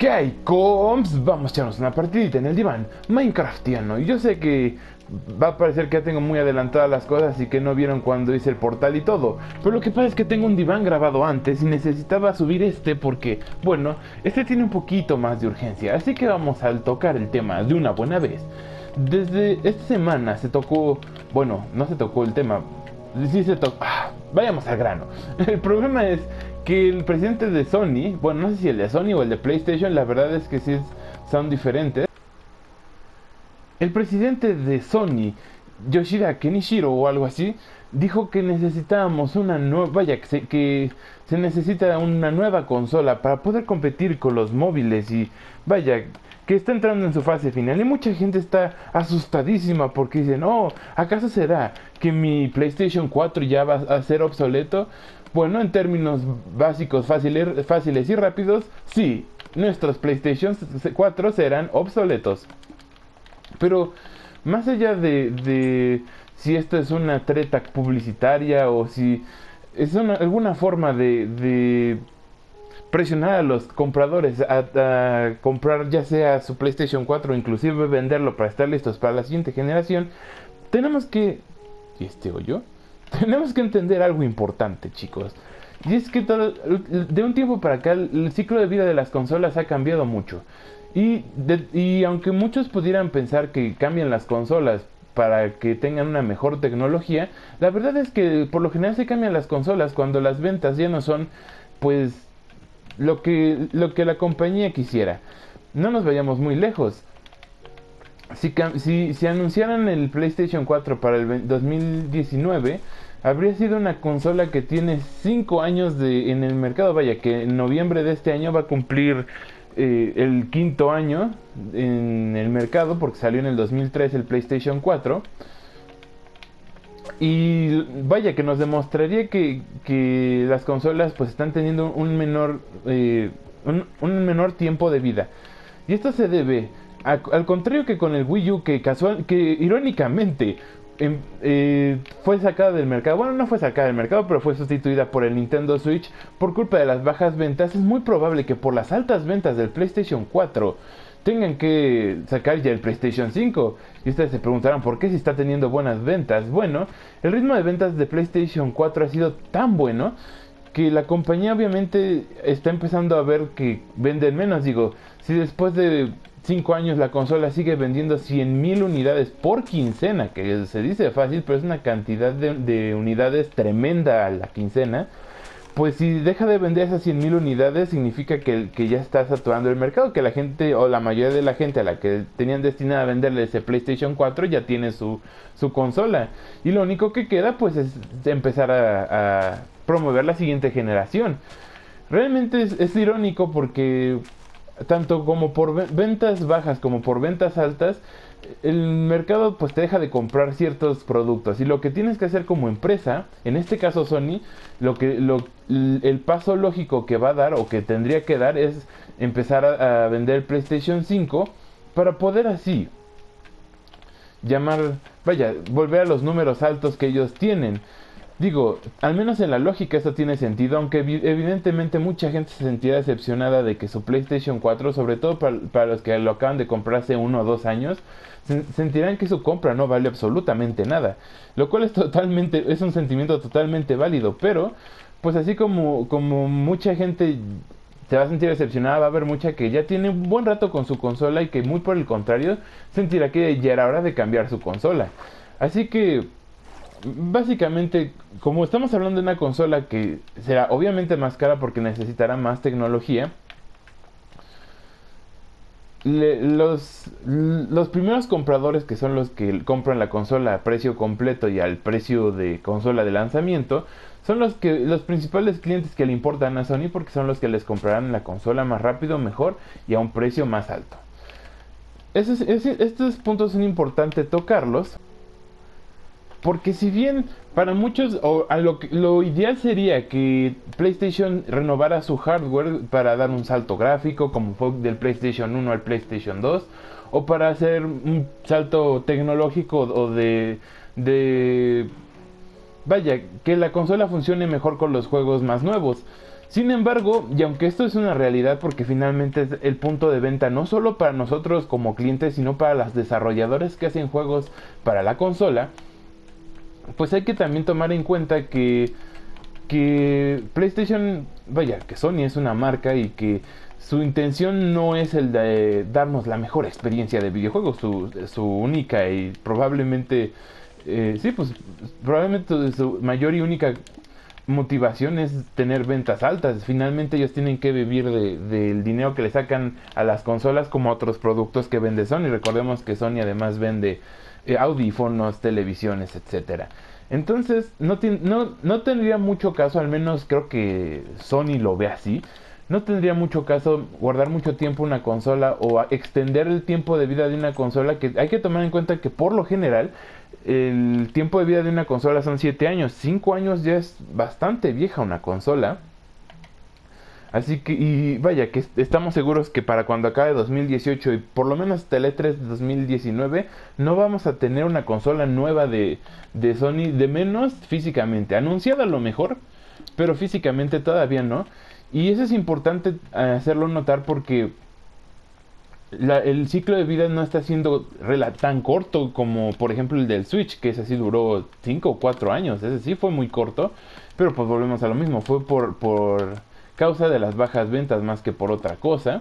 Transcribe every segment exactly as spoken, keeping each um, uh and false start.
¿Qué hay, comps? Vamos a echarnos una partidita en el diván Minecraftiano. Y yo sé que va a parecer que ya tengo muy adelantadas las cosas y que no vieron cuando hice el portal y todo. Pero lo que pasa es que tengo un diván grabado antes y necesitaba subir este porque, bueno, este tiene un poquito más de urgencia. Así que vamos a tocar el tema de una buena vez. Desde esta semana se tocó, bueno, no se tocó el tema. Sí se tocó. Ah, vayamos al grano. El problema es que el presidente de Sony, bueno, no sé si el de Sony o el de PlayStation, la verdad es que sí son diferentes. El presidente de Sony, Yoshida Kenishiro o algo así, dijo que necesitábamos una nueva, vaya, que se, que se necesita una nueva consola para poder competir con los móviles y vaya, que está entrando en su fase final y mucha gente está asustadísima porque dicen, oh, ¿acaso será que mi PlayStation cuatro ya va a ser obsoleto? Bueno, en términos básicos, fáciles, fáciles y rápidos, sí, nuestros PlayStation cuatro serán obsoletos. Pero más allá de, de si esto es una treta publicitaria o si es una, alguna forma de, de presionar a los compradores a, a comprar ya sea su PlayStation cuatro o inclusive venderlo para estar listos para la siguiente generación, tenemos que... ¿Y este hoyo? Tenemos que entender algo importante, chicos. Y es que todo, de un tiempo para acá el ciclo de vida de las consolas ha cambiado mucho. Y, de, y aunque muchos pudieran pensar que cambian las consolas para que tengan una mejor tecnología, la verdad es que por lo general se cambian las consolas cuando las ventas ya no son pues lo que, lo que la compañía quisiera. No nos vayamos muy lejos. Si, si, si anunciaran el PlayStation cuatro para el dos mil diecinueve, habría sido una consola que tiene cinco años de, en el mercado. Vaya, que en noviembre de este año va a cumplir eh, el quinto año en el mercado, porque salió en el dos mil tres el PlayStation cuatro. Y vaya, que nos demostraría que, que las consolas pues están teniendo un menor, eh, un, un menor tiempo de vida. Y esto se debe... A, al contrario que con el Wii U, que casual, que irónicamente eh, eh, fue sacada del mercado. Bueno, no fue sacada del mercado, pero fue sustituida por el Nintendo Switch por culpa de las bajas ventas. Es muy probable que por las altas ventas del PlayStation cuatro tengan que sacar ya el PlayStation cinco. Y ustedes se preguntarán por qué si está teniendo buenas ventas. Bueno, el ritmo de ventas de PlayStation cuatro ha sido tan bueno que la compañía obviamente está empezando a ver que venden menos. Digo, si después de cinco años la consola sigue vendiendo cien mil unidades por quincena, que se dice fácil, pero es una cantidad de, de unidades tremenda a la quincena, pues si deja de vender esas cien mil unidades significa que, que ya está saturando el mercado, que la gente o la mayoría de la gente a la que tenían destinada a venderle ese PlayStation cuatro ya tiene su, su consola, y lo único que queda pues es empezar a, a promover la siguiente generación. Realmente es, es irónico porque tanto como por ventas bajas como por ventas altas, el mercado pues te deja de comprar ciertos productos, y lo que tienes que hacer como empresa, en este caso Sony, lo que lo, el paso lógico que va a dar o que tendría que dar es empezar a, a vender el PlayStation cinco para poder así llamar, vaya, volver a los números altos que ellos tienen. Digo, al menos en la lógica esto tiene sentido, aunque evidentemente mucha gente se sentirá decepcionada de que su PlayStation cuatro, sobre todo para, para los que lo acaban de comprar hace uno o dos años, se, sentirán que su compra no vale absolutamente nada, lo cual es totalmente, es un sentimiento totalmente válido, pero pues así como, como mucha gente se va a sentir decepcionada, va a haber mucha que ya tiene un buen rato con su consola y que muy por el contrario sentirá que ya era hora de cambiar su consola. Así que básicamente, como estamos hablando de una consola que será obviamente más cara porque necesitará más tecnología, le, los, los primeros compradores, que son los que compran la consola a precio completo y al precio de consola de lanzamiento, son los que los principales clientes que le importan a Sony, porque son los que les comprarán la consola más rápido, mejor y a un precio más alto. Esos, esos, estos puntos son importantes tocarlos, porque si bien para muchos o a lo, lo ideal sería que PlayStation renovara su hardware para dar un salto gráfico, como fue del PlayStation uno al PlayStation dos, o para hacer un salto tecnológico o de, de... Vaya, que la consola funcione mejor con los juegos más nuevos. Sin embargo, y aunque esto es una realidad porque finalmente es el punto de venta no solo para nosotros como clientes, sino para los desarrolladores que hacen juegos para la consola, pues hay que también tomar en cuenta que, que PlayStation, vaya, que Sony es una marca y que su intención no es el de darnos la mejor experiencia de videojuegos, su, su única y probablemente, eh, sí, pues probablemente su mayor y única motivación es tener ventas altas. Finalmente ellos tienen que vivir de, del dinero que le sacan a las consolas como a otros productos que vende Sony. Recordemos que Sony además vende eh, audífonos, televisiones, etcétera. Entonces no, no, no tendría mucho caso, al menos creo que Sony lo ve así. No tendría mucho caso guardar mucho tiempo una consola o extender el tiempo de vida de una consola, que hay que tomar en cuenta que por lo general el tiempo de vida de una consola son siete años. cinco años ya es bastante vieja una consola. Así que, y vaya, que estamos seguros que para cuando acabe dos mil dieciocho y por lo menos hasta el E tres de dos mil diecinueve, no vamos a tener una consola nueva de, de Sony, de menos físicamente. Anunciada a lo mejor, pero físicamente todavía no. Y eso es importante hacerlo notar porque la, el ciclo de vida no está siendo tan corto como por ejemplo el del Switch, que ese sí duró cinco o cuatro años. Ese sí fue muy corto, pero pues volvemos a lo mismo. Fue por... por causa de las bajas ventas más que por otra cosa.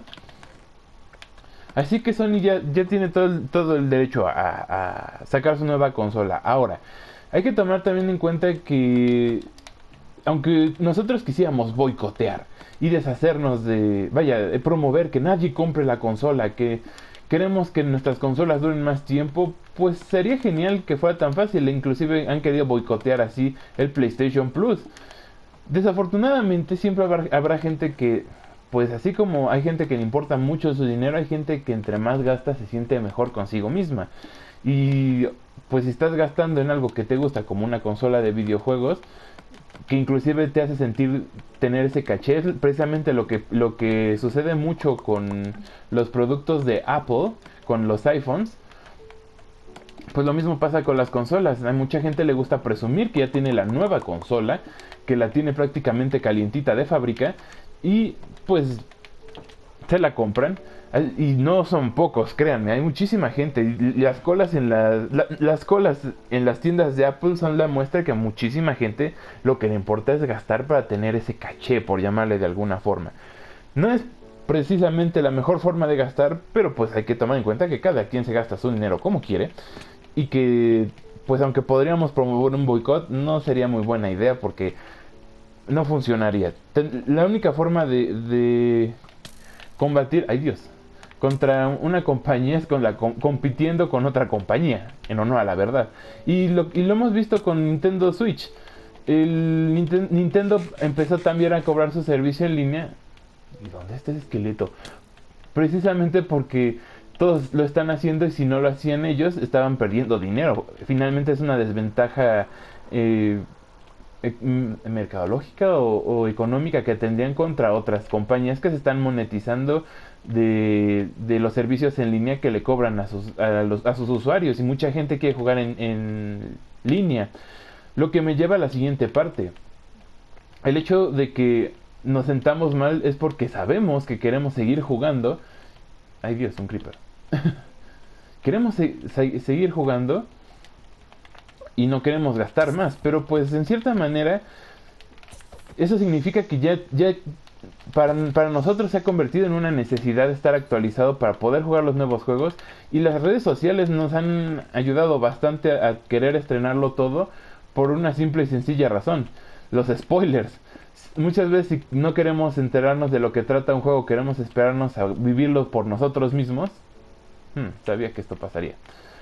Así que Sony ya, ya tiene todo el, todo el derecho a, a sacar su nueva consola. Ahora, hay que tomar también en cuenta que aunque nosotros quisiéramos boicotear y deshacernos de, vaya, de promover que nadie compre la consola, que queremos que nuestras consolas duren más tiempo, pues sería genial que fuera tan fácil. Inclusive han querido boicotear así el PlayStation Plus. Desafortunadamente siempre habrá, habrá gente que, pues así como hay gente que le importa mucho su dinero, hay gente que entre más gasta se siente mejor consigo misma. Y pues si estás gastando en algo que te gusta como una consola de videojuegos, que inclusive te hace sentir tener ese caché, es precisamente lo que, lo que sucede mucho con los productos de Apple, con los iPhones. Pues lo mismo pasa con las consolas. A mucha gente le gusta presumir que ya tiene la nueva consola, que la tiene prácticamente calientita de fábrica, y pues se la compran. Y no son pocos, créanme, hay muchísima gente. Y las colas en la, la, las colas en las tiendas de Apple son la muestra que a muchísima gente lo que le importa es gastar para tener ese caché, por llamarle de alguna forma. No es precisamente la mejor forma de gastar, pero pues hay que tomar en cuenta que cada quien se gasta su dinero como quiere. Y que, pues aunque podríamos promover un boicot, no sería muy buena idea porque no funcionaría. La única forma de, de combatir, ay Dios, contra una compañía es con la, com, compitiendo con otra compañía, en honor a la verdad. Y lo, y lo hemos visto con Nintendo Switch. El Ninten, Nintendo empezó también a cobrar su servicio en línea. ¿Y dónde está ese esqueleto? Precisamente porque todos lo están haciendo y si no lo hacían ellos estaban perdiendo dinero. Finalmente es una desventaja eh, eh, mercadológica o, o económica que tendrían contra otras compañías que se están monetizando de, de los servicios en línea que le cobran a sus, a los, a sus usuarios, y mucha gente quiere jugar en, en línea. Lo que me lleva a la siguiente parte. El hecho de que nos sentamos mal es porque sabemos que queremos seguir jugando. Ay Dios, un creeper. Queremos se se seguir jugando y no queremos gastar más, pero pues en cierta manera eso significa que ya, ya para, para nosotros se ha convertido en una necesidad de estar actualizado para poder jugar los nuevos juegos, y las redes sociales nos han ayudado bastante a, a querer estrenarlo todo por una simple y sencilla razón: los spoilers. Muchas veces si no queremos enterarnos de lo que trata un juego, queremos esperarnos a vivirlo por nosotros mismos. Hmm, sabía que esto pasaría.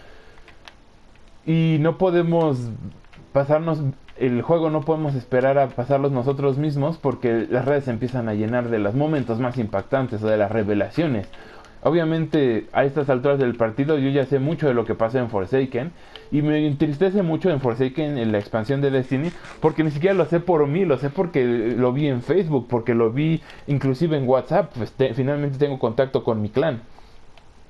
Y no podemos pasarnos el juego, no podemos esperar a pasarlos nosotros mismos porque las redes se empiezan a llenar de los momentos más impactantes o de las revelaciones. Obviamente a estas alturas del partido yo ya sé mucho de lo que pasa en Forsaken, y me entristece mucho en Forsaken, en la expansión de Destiny, porque ni siquiera lo sé por mí, lo sé porque lo vi en Facebook, porque lo vi inclusive en WhatsApp. Pues te, finalmente tengo contacto con mi clan.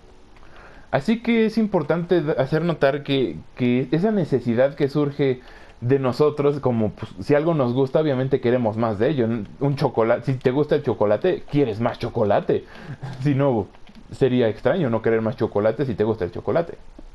Así que es importante hacer notar que, que esa necesidad que surge de nosotros, como pues, si algo nos gusta, obviamente queremos más de ello. Un chocolate, si te gusta el chocolate, quieres más chocolate. Si no, sería extraño no querer más chocolate si te gusta el chocolate.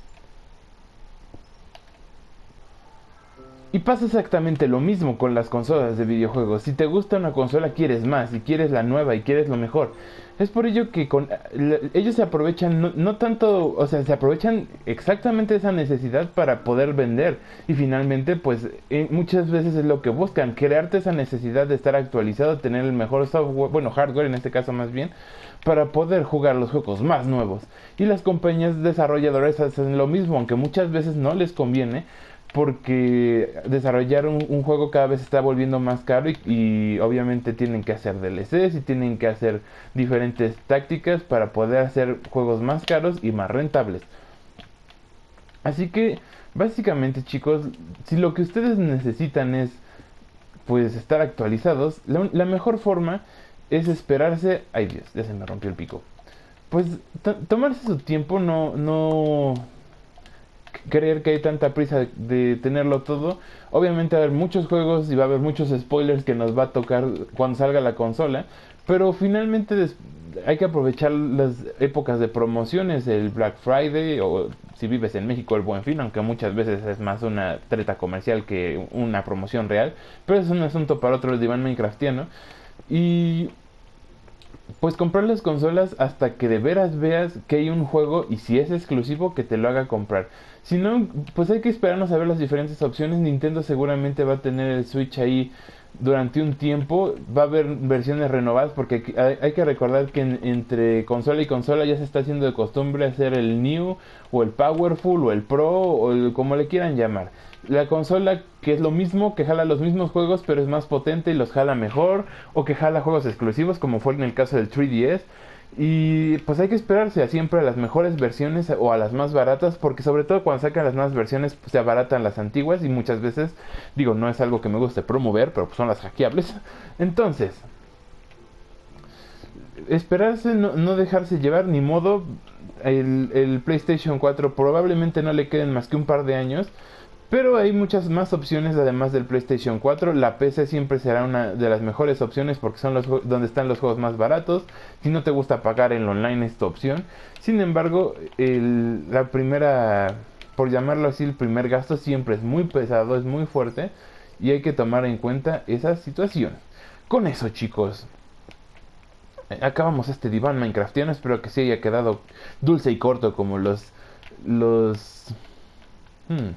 Y pasa exactamente lo mismo con las consolas de videojuegos. Si te gusta una consola, quieres más, y quieres la nueva, y quieres lo mejor. Es por ello que con, ellos se aprovechan, no, no tanto, o sea, se aprovechan exactamente esa necesidad para poder vender. Y finalmente, pues, eh, muchas veces es lo que buscan, crearte esa necesidad de estar actualizado, tener el mejor software, bueno, hardware en este caso más bien, para poder jugar los juegos más nuevos. Y las compañías desarrolladoras hacen lo mismo, aunque muchas veces no les conviene, porque desarrollar un, un juego cada vez se está volviendo más caro y, y obviamente tienen que hacer D L Cs y tienen que hacer diferentes tácticas para poder hacer juegos más caros y más rentables. Así que básicamente, chicos, si lo que ustedes necesitan es pues estar actualizados, la, la mejor forma es esperarse. Ay Dios, ya se me rompió el pico. Pues tomarse su tiempo, no no creer que hay tanta prisa de, de tenerlo todo. Obviamente va a haber muchos juegos y va a haber muchos spoilers que nos va a tocar cuando salga la consola, pero finalmente hay que aprovechar las épocas de promociones, el Black Friday, o si vives en México el Buen Fin, aunque muchas veces es más una treta comercial que una promoción real, pero es un asunto para otro diván minecraftiano. Y pues comprar las consolas hasta que de veras veas que hay un juego y si es exclusivo que te lo haga comprar. Si no, pues hay que esperarnos a ver las diferentes opciones. Nintendo seguramente va a tener el Switch ahí durante un tiempo. Va a haber versiones renovadas porque hay, hay que recordar que en, entre consola y consola ya se está haciendo de costumbre hacer el New o el Powerful o el Pro o el, como le quieran llamar. La consola que es lo mismo, que jala los mismos juegos pero es más potente y los jala mejor, o que jala juegos exclusivos como fue en el caso del tres D S. Y pues hay que esperarse a siempre a las mejores versiones o a las más baratas, porque sobre todo cuando sacan las nuevas versiones pues, se abaratan las antiguas y muchas veces, digo, no es algo que me guste promover, pero pues son las hackeables. Entonces, esperarse, no, no dejarse llevar, ni modo. El, el PlayStation cuatro probablemente no le queden más que un par de años, pero hay muchas más opciones además del PlayStation cuatro. La P C siempre será una de las mejores opciones porque son los donde están los juegos más baratos. Si no te gusta pagar en online es tu opción. Sin embargo, el, la primera, por llamarlo así, el primer gasto siempre es muy pesado, es muy fuerte y hay que tomar en cuenta esa situación. Con eso, chicos, acabamos este diván minecraftiano. Espero que se haya quedado dulce y corto como los los hmm.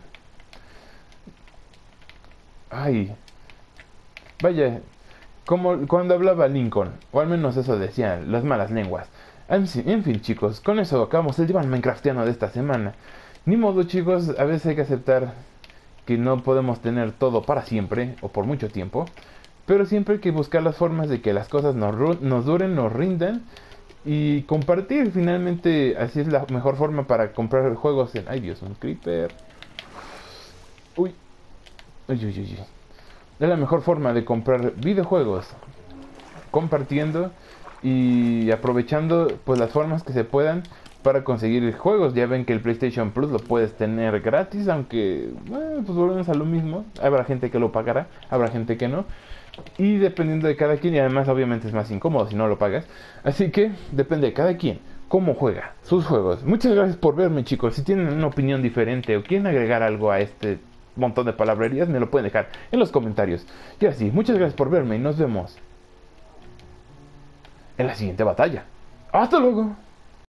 Ay, vaya, como cuando hablaba Lincoln, o al menos eso decían las malas lenguas. En fin, en fin, chicos, con eso acabamos el diván minecraftiano de esta semana. Ni modo, chicos, a veces hay que aceptar que no podemos tener todo para siempre o por mucho tiempo, pero siempre hay que buscar las formas de que las cosas nos, nos duren, nos rindan y compartir. Finalmente, así es la mejor forma para comprar juegos en... Ay Dios, un creeper. Uy. Uy, uy, uy, uy. Es la mejor forma de comprar videojuegos, compartiendo y aprovechando pues las formas que se puedan para conseguir juegos. Ya ven que el PlayStation Plus lo puedes tener gratis, aunque bueno, pues volvemos a lo mismo. Habrá gente que lo pagará, habrá gente que no, y dependiendo de cada quien, y además obviamente es más incómodo si no lo pagas. Así que depende de cada quien cómo juega sus juegos. Muchas gracias por verme, chicos. Si tienen una opinión diferente o quieren agregar algo a este montón de palabrerías, me lo pueden dejar en los comentarios. Y así, muchas gracias por verme y nos vemos en la siguiente batalla. ¡Hasta luego!